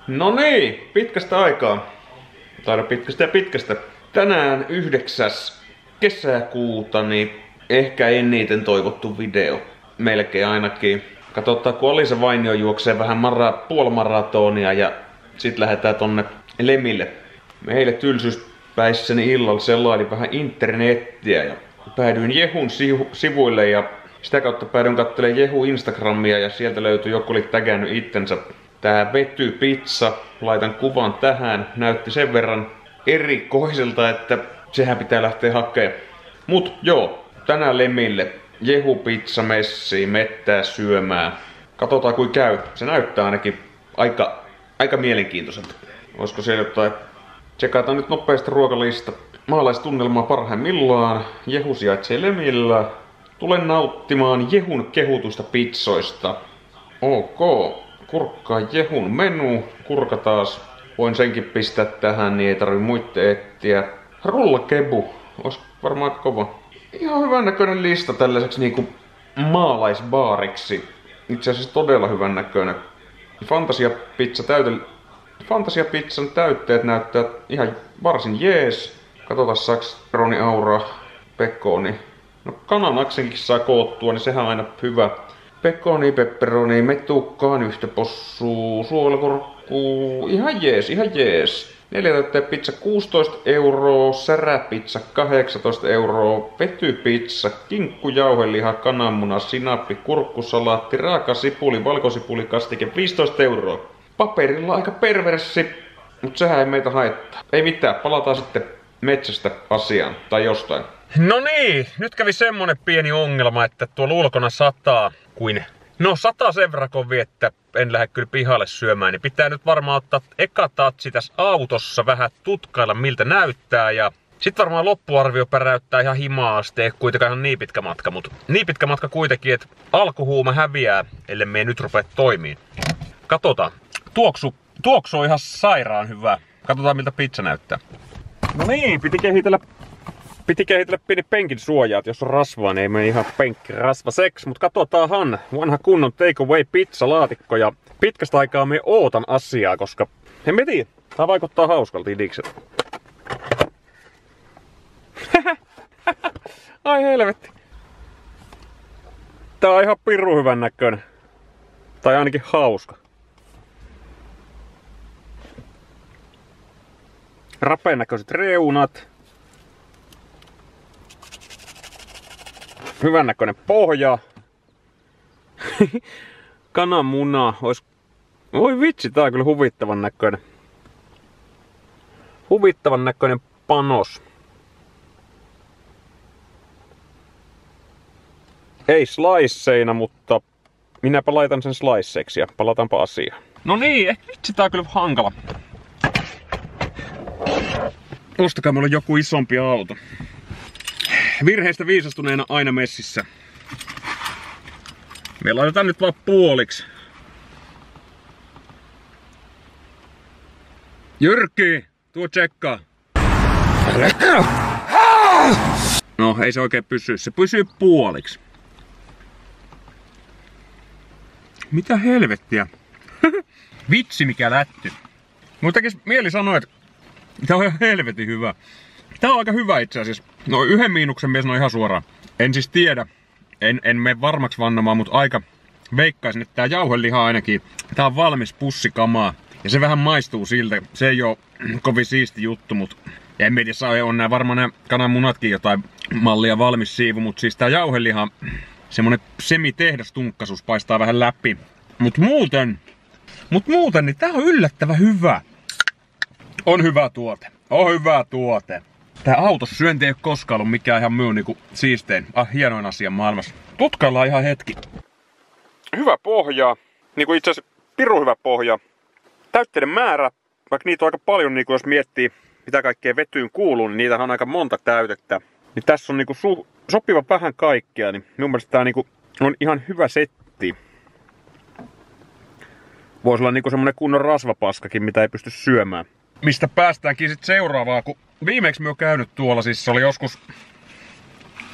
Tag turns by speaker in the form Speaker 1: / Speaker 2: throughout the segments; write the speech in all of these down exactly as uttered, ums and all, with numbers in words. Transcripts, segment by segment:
Speaker 1: No niin, pitkästä aikaa. Tai pitkästä ja pitkästä. Tänään yhdeksäs kesäkuuta, niin ehkä eniten toivottu video. Melkein ainakin. Katsotaan, kun Olisa Vainio juoksee vähän mara, puolimaratonia ja sit lähdetään tonne Lemille. Meille tylsyyspäissäni illalla selailin vähän internettiä ja päädyin Jehun sivuille ja sitä kautta päädyin katselemaan Jehu Instagramia ja sieltä löytyi, joku oli tägännyt itsensä. Tää vetypizza, laitan kuvan tähän, näytti sen verran erikoiselta, että sehän pitää lähteä hakemaan. Mut joo, tänään Lemille. Jehu pizza messiin, mettää syömään. Katsotaan kuin käy. Se näyttää ainakin aika, aika mielenkiintoiselta. Olisiko siellä jotain? Tsekataan nyt nopeasti ruokalista. Maalaistunnelmaa parhaimmillaan. Jehu sijaitsee Lemillä. Tulen nauttimaan Jehun kehutusta pizzoista. Ok. Kurkkaa Jehun menu. Kurka taas. Voin senkin pistää tähän, niin ei tarvi muitten etsiä. Rullakebu. Ois varmaan kova. Ihan hyvän näköinen lista tällaiseksi niinku maalaisbaariksi. Itse asiassa todella hyvän näköinen. Fantasiapizza täyte... Fantasiapizzan täytteet näyttää ihan varsin jees. Katsotaan saaks pepperoni auraa, pekoni. No kananaksenkin saa koottua, niin sehän on aina hyvä. Pekoni, pepperoni, metukkaan, yhtä possuu, suolakorkkuu. Ihan jees, ihan jees. Neljä täytteen pizza kuusitoista euroa, säräpizza kahdeksantoista euroa, vetypizza, kinkku, jauheliha, kananmuna, sinappi, kurkkusalaatti, raaka sipuli, valkosipuli, kastike viisitoista euroa. Paperilla aika perverssi, mutta sehän ei meitä haittaa. Ei mitään, palataan sitten metsästä asiaan tai jostain.
Speaker 2: No niin, nyt kävi semmonen pieni ongelma, että tuolla ulkona sataa kuin... No sataa sen verran kovin, että en lähde kyllä pihalle syömään, niin pitää nyt varmaan ottaa eka tatsi tässä autossa vähän tutkailla miltä näyttää ja sit varmaan loppuarvio päräyttää ihan himaa asti, ei kuitenkaan ihan niin pitkä matka, mutta niin pitkä matka kuitenkin, että alkuhuuma häviää, ellei me nyt rupea toimiin. Katsotaan. Tuoksu, tuoksu on ihan sairaan hyvä. Katsotaan miltä pizza näyttää. No niin, piti kehitellä, piti kehitellä pieni penkin suojaa, että jos on rasvaa, niin ei mene ihan penkki rasvaseksi. Mutta katsotaanhan, vanha kunnon takeaway pizza laatikko ja pitkästä aikaa me ootan asiaa, koska en mä tiedä, tää vaikuttaa hauskalta idikset. Ai helvetti. Tää on ihan pirun hyvän näköinen. Tai ainakin hauska. Rapeen näköiset reunat. Hyvän näköinen pohja. Kananmuna. Ois... Voi vitsi, tää on kyllä huvittavan näköinen. Huvittavan näköinen panos. Ei sliceina, mutta minäpä laitan sen sliceiksi ja palataanpa asiaan. No niin, eh, vitsi tää on kyllä hankala. Ostakaa mulle joku isompi auto. Virheistä viisastuneena aina messissä. Me laitetaan nyt vaan puoliksi. Jyrki, tuo tsekkaa. No, ei se oikein pysy. Se pysyy puoliksi. Mitä helvettiä? Vitsi mikä lätty. Mun tekis mieli sanoa, että tää on ihan helvetin hyvä. Tää on aika hyvä itse asiassa. No yhden miinuksen mies on ihan suoraan. En siis tiedä. En, en mene varmaksi vannomaan, mutta aika veikkaisin, että tää jauheliha ainakin. Tää on valmis pussikamaa. Ja se vähän maistuu siltä. Se ei oo kovin siisti juttu, mut en tiedä, saa on nää varmaan nää kananmunatkin jotain mallia valmis siivu, mut siis tää jauheliha, semmonen semi-tehdastunkkaisuus paistaa vähän läpi. Mut muuten, mut muuten, niin tää on yllättävän hyvä. On hyvä tuote. On hyvä tuote. Tää autossyönti ei oo koskaan ollut mikään ihan myy niinku siistein, ah, hienoin asia maailmassa. Tutkaillaan ihan hetki. Hyvä pohja. Niinku itse asiassa pirun hyvä pohja. Täytteiden määrä, vaikka niitä on aika paljon, niinku jos miettii mitä kaikkea vetyyn kuuluu, niin niitä on aika monta täytettä. Niin tässä on niinku su sopiva vähän kaikkea, niin mun mielestä tää niinku on ihan hyvä setti. Voisi olla niinku semmonen kunnon rasvapaskakin, mitä ei pysty syömään. Mistä päästäänkin sit seuraavaa, kun viimeksi me oon käynyt tuolla, siis se oli joskus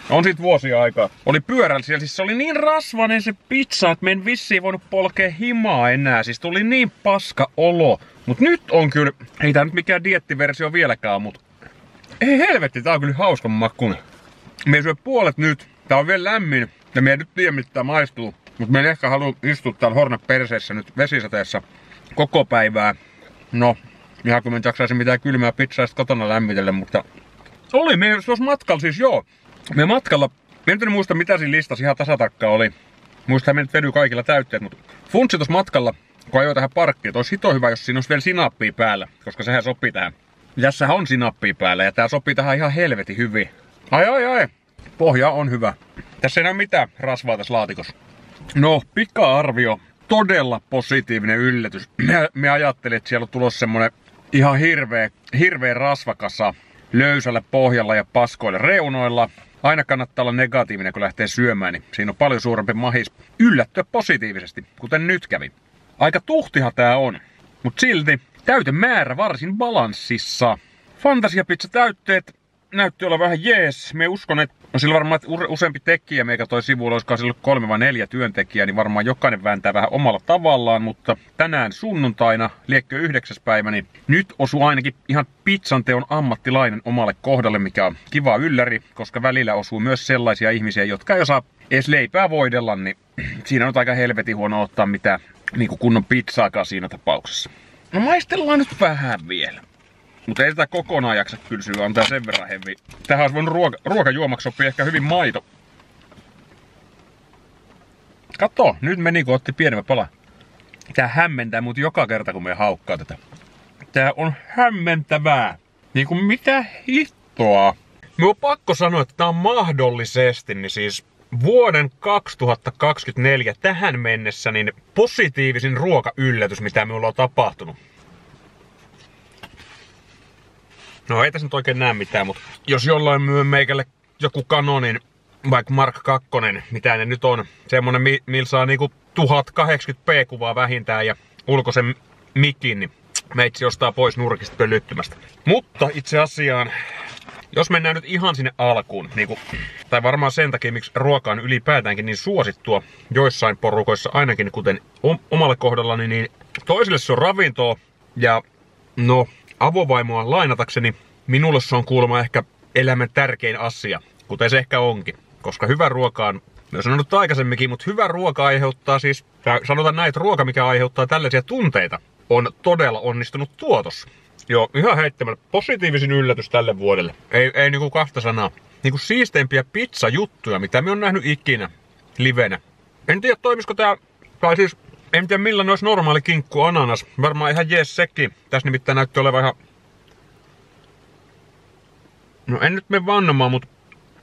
Speaker 2: On siitä vuosia aikaa. Oli pyörällä siellä, siis se oli niin rasvainen se pizza, että me en vissiin voinut polkea himaa enää. Siis tuli niin paska olo. Mut nyt on kyllä, ei tää nyt mikään diettiversio vieläkään, mut ei helvetti, tää on kyllä hauskan makkunen. Me syö puolet nyt, tää on vielä lämmin ja me ei nyt tiedä mitä tää maistuu. Mut me en ehkä halua istua täällä horneperseessä nyt vesisateessa koko päivää. No, ihan kun me en jaksaisi mitään kylmää pizzaa kotona lämmitellä, mutta oli me tuossa matkalla siis joo. Me matkalla, me en muista mitä siinä listassa ihan tasatarkkaan oli. Muistaa me nyt vedy kaikilla täytteet, mutta funtsi tuossa matkalla, kun ajoi tähän parkkiin, että olisi hito hyvä, jos siinä olisi vielä sinappia päällä, koska sehän sopii tähän. Tässähän on sinappia päällä ja tää sopii tähän ihan helvetin hyvin. Ai ai ai, pohja on hyvä. Tässä ei ole mitään rasvaa tässä laatikossa. No, pika-arvio. Todella positiivinen yllätys. Me, me ajattelin, että siellä on tulossa semmonen ihan hirveä, hirveä rasvakasa löysällä pohjalla ja paskoilla reunoilla. Aina kannattaa olla negatiivinen, kun lähtee syömään, niin siinä on paljon suurempi mahis yllättyä positiivisesti, kuten nyt kävi. Aika tuhtihan tää on, mutta silti täytemäärä varsin balanssissa. Fantasiapizza täytteet näytti olla vähän jees. Me uskon, että no sillä varmaan että useampi tekijä, meikä toi sivuilla olisikaan sillä kolme vai neljä työntekijää, niin varmaan jokainen vääntää vähän omalla tavallaan, mutta tänään sunnuntaina, liekkö yhdeksäs päivä, niin nyt osuu ainakin ihan pizzanteon ammattilainen omalle kohdalle, mikä on kiva ylläri, koska välillä osuu myös sellaisia ihmisiä, jotka ei osaa edes leipää voidella, niin siinä on aika helvetin huono ottaa mitään niin kuin kunnon pizzaakaan siinä tapauksessa. No maistellaan nyt vähän vielä. Mutta ei sitä kokonaan jaksa kylsyä, on tää sen verran hevi. Tähän olisi voinut ruoka, ruokajuomaksi sopii ehkä hyvin maito. Kato, nyt meni kun otti pienemmä pala. Tää hämmentää mut joka kerta kun me haukkaa tätä. Tää on hämmentävää. Niinku mitä hittoa. Me on pakko sanoa, että tää on mahdollisesti niin siis vuoden kaksituhattakaksikymmentäneljä tähän mennessä niin positiivisin ruokayllätys mitä me ollaan tapahtunut. No ei tässä nyt oikein näe mitään, mutta jos jollain myy meikälle joku Canonin, vaikka Mark kaksi, mitä ne nyt on, semmonen millä saa niinku tuhat kahdeksankymmentä p kuvaa vähintään ja ulkoisen mikin, niin meitsi ostaa pois nurkista pölyttymästä. Mutta itse asiaan, jos mennään nyt ihan sinne alkuun, niinku, tai varmaan sen takia, miksi ruoka on ylipäätäänkin niin suosittua joissain porukoissa ainakin, kuten omalle kohdallani, niin toisille se on ravintoa ja no, avovaimoa lainatakseni, minulle se on kuulemma ehkä elämän tärkein asia, kuten se ehkä onkin. Koska hyvä ruoka on, mä sanonut aikaisemminkin, mutta hyvä ruoka aiheuttaa siis, sanotaan näin, että ruoka mikä aiheuttaa tällaisia tunteita, on todella onnistunut tuotos. Joo, ihan heittämällä positiivisin yllätys tälle vuodelle. Ei, ei niinku kahta sanaa. Niinku siisteimpiä pizzajuttuja, mitä me on nähnyt ikinä livenä. En tiedä toimisiko tää, tai siis en tiedä millainen olisi normaali kinkku ananas. Varmaan ihan jees sekin. Tässä nimittäin näytti olevan ihan... No en nyt mene vannomaan, mutta...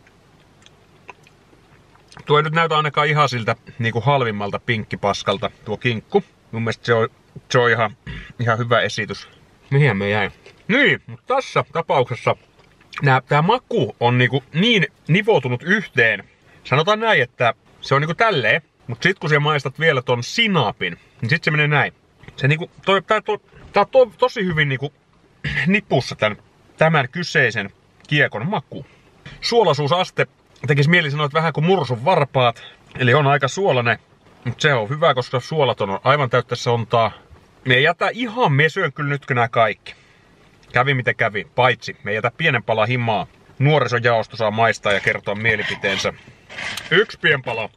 Speaker 2: Tuo ei nyt näytä ainakaan ihan siltä niinku halvimmalta pinkkipaskalta tuo kinkku. Mun mielestä se on, se on ihan, ihan hyvä esitys. Mihin me jäi? Niin, mutta tässä tapauksessa nää, tää maku on niinku niin nivoutunut yhteen. Sanotaan näin, että se on niinku tälleen. Mut sit kun sä maistat vielä ton sinapin, niin sit se menee näin. Se niinku, toi, tää, to, tää on to, tosi hyvin niinku nipussa tän, tämän kyseisen kiekon maku. Suolaisuusaste tekis mieli sanoa, että vähän kuin mursun varpaat. Eli on aika suolainen. Mut se on hyvä, koska suolaton on aivan täyttä sontaa. Me ei jätä ihan, me syön kyllä nyt nää kaikki. Kävi mitä kävi, paitsi me ei jätä pienen pala himaa. Nuorisojaosto saa maistaa ja kertoa mielipiteensä. Yksi pien pala.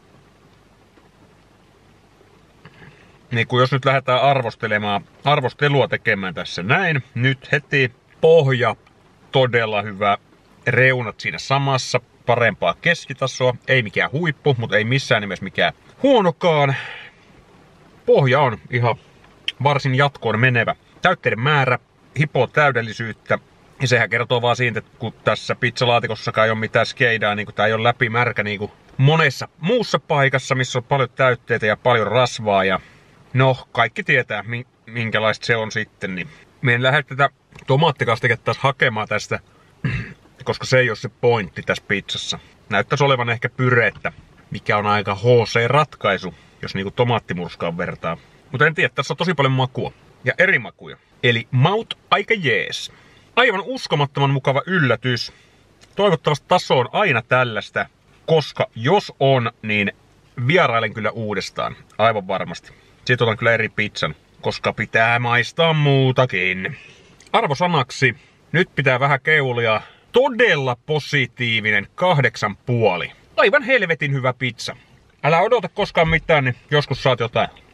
Speaker 2: Niin kun jos nyt lähdetään arvostelemaan, arvostelua tekemään tässä näin. Nyt heti pohja, todella hyvä. Reunat siinä samassa, parempaa keskitasoa. Ei mikään huippu, mutta ei missään nimessä mikään huonokaan. Pohja on ihan varsin jatkoon menevä. Täytteiden määrä, hipoo täydellisyyttä. Ja sehän kertoo vaan siitä, että kun tässä pizzalaatikossakaan ei ole mitään skeidaa, niin kun tää ei ole läpimärkä niin kuin monessa muussa paikassa, missä on paljon täytteitä ja paljon rasvaa. Ja no, kaikki tietää, minkälaista se on sitten. Niin me en lähde tätä tomaattikastiketta taas hakemaan tästä, koska se ei ole se pointti tässä pizzassa. Näyttäisi olevan ehkä pyrettä, mikä on aika H C-ratkaisu, jos niinku tomaattimurskaan vertaa. Mutta en tiedä, tässä on tosi paljon makua. Ja eri makuja. Eli maut aika jees. Aivan uskomattoman mukava yllätys. Toivottavasti taso on aina tällaista, koska jos on, niin vierailen kyllä uudestaan. Aivan varmasti. Sitten otan kyllä eri pizzan, koska pitää maistaa muutakin. Arvosanaksi. Nyt pitää vähän keulia. Todella positiivinen kahdeksan puoli. Aivan helvetin hyvä pizza. Älä odota koskaan mitään, niin joskus saat jotain.